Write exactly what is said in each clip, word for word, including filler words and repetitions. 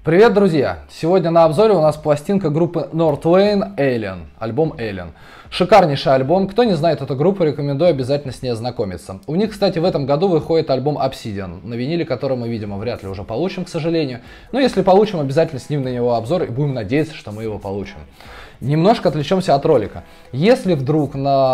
Привет, друзья! Сегодня на обзоре у нас пластинка группы Northlane Alien, альбом Alien. Шикарнейший альбом, кто не знает эту группу, рекомендую обязательно с ней ознакомиться. У них, кстати, в этом году выходит альбом Obsidian, на виниле, который мы, видимо, вряд ли уже получим, к сожалению. Но если получим, обязательно снимем на него обзор и будем надеяться, что мы его получим. Немножко отвлечемся от ролика. Если вдруг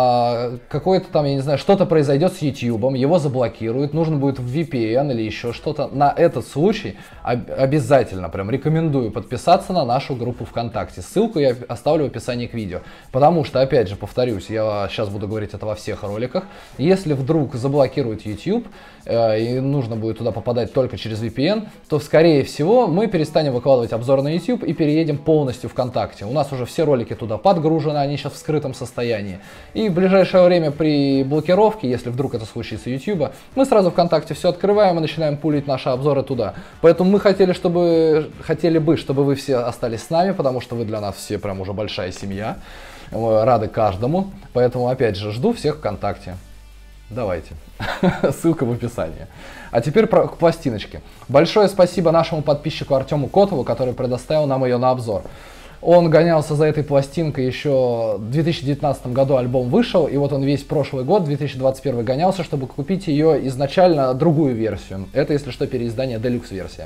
на какое-то там, я не знаю, что-то произойдет с YouTube, его заблокируют, нужно будет в ви пи эн или еще что-то, на этот случай обязательно, прям рекомендую подписаться на нашу группу ВКонтакте. Ссылку я оставлю в описании к видео. Потому что, опять же, повторюсь, я сейчас буду говорить это во всех роликах. Если вдруг заблокируют YouTube, э, и нужно будет туда попадать только через ви пи эн, то, скорее всего, мы перестанем выкладывать обзоры на YouTube и переедем полностью ВКонтакте. У нас уже все ролики туда подгружены, они сейчас в скрытом состоянии. И в ближайшее время при блокировке, если вдруг это случится YouTube, мы сразу ВКонтакте все открываем и начинаем пулить наши обзоры туда. Поэтому мы хотели, чтобы, хотели бы, чтобы вы все остались с нами, потому что вы для нас все прям уже большая семья. Рады каждому. Поэтому, опять же, жду всех ВКонтакте. Давайте. Ссылка в описании. А теперь про, к пластиночке. Большое спасибо нашему подписчику Артему Котову, который предоставил нам ее на обзор. Он гонялся за этой пластинкой еще в две тысячи девятнадцатом году, альбом вышел, и вот он весь прошлый год, две тысячи двадцать первый, гонялся, чтобы купить ее изначально другую версию. Это, если что, переиздание делюкс-версия.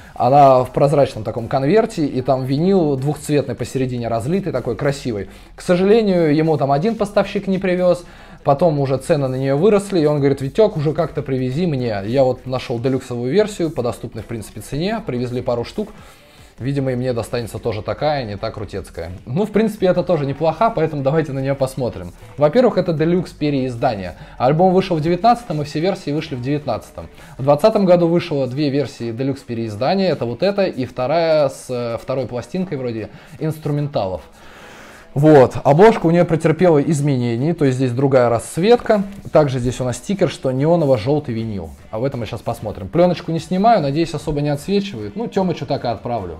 Она в прозрачном таком конверте, и там винил двухцветный посередине разлитый, такой красивый. К сожалению, ему там один поставщик не привез, потом уже цены на нее выросли, и он говорит: Витек, уже как-то привези мне. Я вот нашел делюксовую версию по доступной, в принципе, цене, привезли пару штук. Видимо, и мне достанется тоже такая, не так крутецкая. Ну, в принципе, это тоже неплохо, поэтому давайте на нее посмотрим. Во-первых, это делюкс переиздание. Альбом вышел в девятнадцатом, и все версии вышли в девятнадцатом. В двадцатом году вышло две версии делюкс переиздания. Это вот эта и вторая с второй пластинкой вроде инструменталов. Вот, обложка у нее претерпела изменения, то есть здесь другая расцветка. Также здесь у нас стикер, что неоново-желтый винил. А в этом мы сейчас посмотрим. Пленочку не снимаю, надеюсь, особо не отсвечивает. Ну, Тёмычу так и отправлю.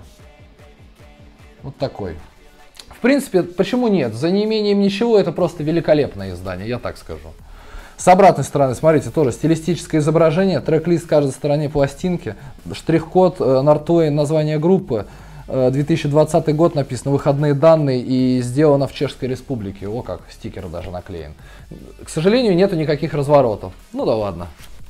Вот такой. В принципе, почему нет? За неимением ничего, это просто великолепное издание, я так скажу. С обратной стороны, смотрите, тоже стилистическое изображение, трек-лист каждой стороне пластинки, штрих-код, Northlane, название группы. две тысячи двадцатый год написано, выходные данные, и сделано в Чешской Республике. О, как стикер даже наклеен. К сожалению, нету никаких разворотов. Ну да ладно.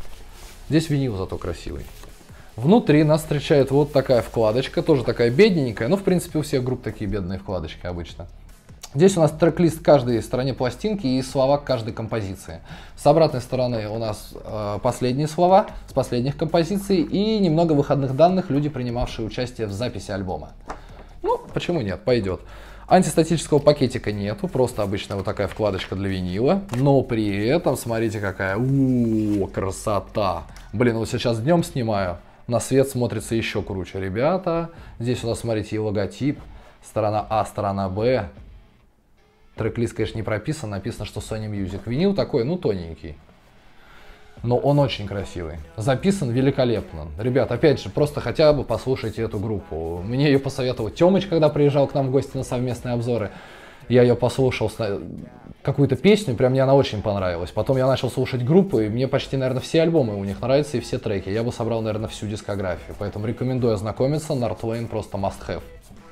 Здесь винил зато красивый. Внутри нас встречает вот такая вкладочка, тоже такая бедненькая. Ну, в принципе, у всех групп такие бедные вкладочки обычно. Здесь у нас трек-лист каждой стороне пластинки и слова к каждой композиции. С обратной стороны у нас э, последние слова с последних композиций и немного выходных данных, люди, принимавшие участие в записи альбома. Ну, почему нет, пойдет. Антистатического пакетика нету, просто обычная вот такая вкладочка для винила. Но при этом, смотрите, какая, у-у-у, красота. Блин, вот сейчас днем снимаю, на свет смотрится еще круче. Ребята, здесь у нас, смотрите, и логотип, сторона А, сторона Б. Трек-лист, конечно, не прописан, написано, что Sony Music. Винил такой, ну, тоненький. Но он очень красивый. Записан великолепно. Ребят, опять же, просто хотя бы послушайте эту группу. Мне ее посоветовал Тёмыч, когда приезжал к нам в гости на совместные обзоры. Я ее послушал, какую-то песню, прям мне она очень понравилась. Потом я начал слушать группу, и мне почти, наверное, все альбомы у них нравятся и все треки. Я бы собрал, наверное, всю дискографию. Поэтому рекомендую ознакомиться. Northlane просто must have.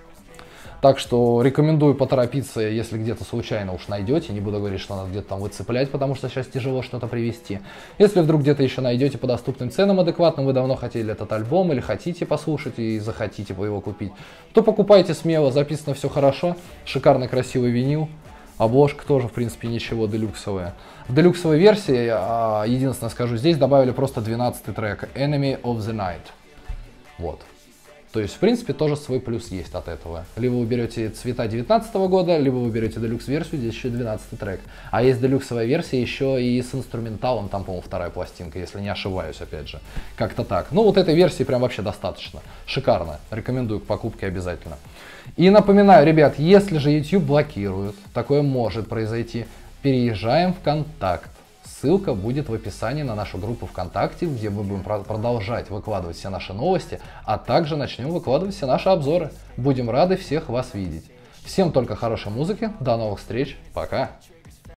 Так что рекомендую поторопиться, если где-то случайно уж найдете. Не буду говорить, что надо где-то там выцеплять, потому что сейчас тяжело что-то привезти. Если вдруг где-то еще найдете по доступным ценам адекватным, вы давно хотели этот альбом или хотите послушать и захотите его купить, то покупайте смело, записано все хорошо. Шикарный красивый винил. Обложка тоже, в принципе, ничего, делюксовая. В делюксовой версии, единственное скажу, здесь добавили просто двенадцатый трек Enemy of the Night. Вот. То есть, в принципе, тоже свой плюс есть от этого. Либо вы берете цвета девятнадцатого года, либо вы берете делюкс-версию, здесь еще двенадцатый трек. А есть делюксовая версия еще и с инструменталом, там, по-моему, вторая пластинка, если не ошибаюсь, опять же. Как-то так. Ну, вот этой версии прям вообще достаточно. Шикарно. Рекомендую к покупке обязательно. И напоминаю, ребят, если же YouTube блокирует, такое может произойти, переезжаем в Контакт. Ссылка будет в описании на нашу группу ВКонтакте, где мы будем продолжать выкладывать все наши новости, а также начнем выкладывать все наши обзоры. Будем рады всех вас видеть. Всем только хорошей музыки, до новых встреч, пока!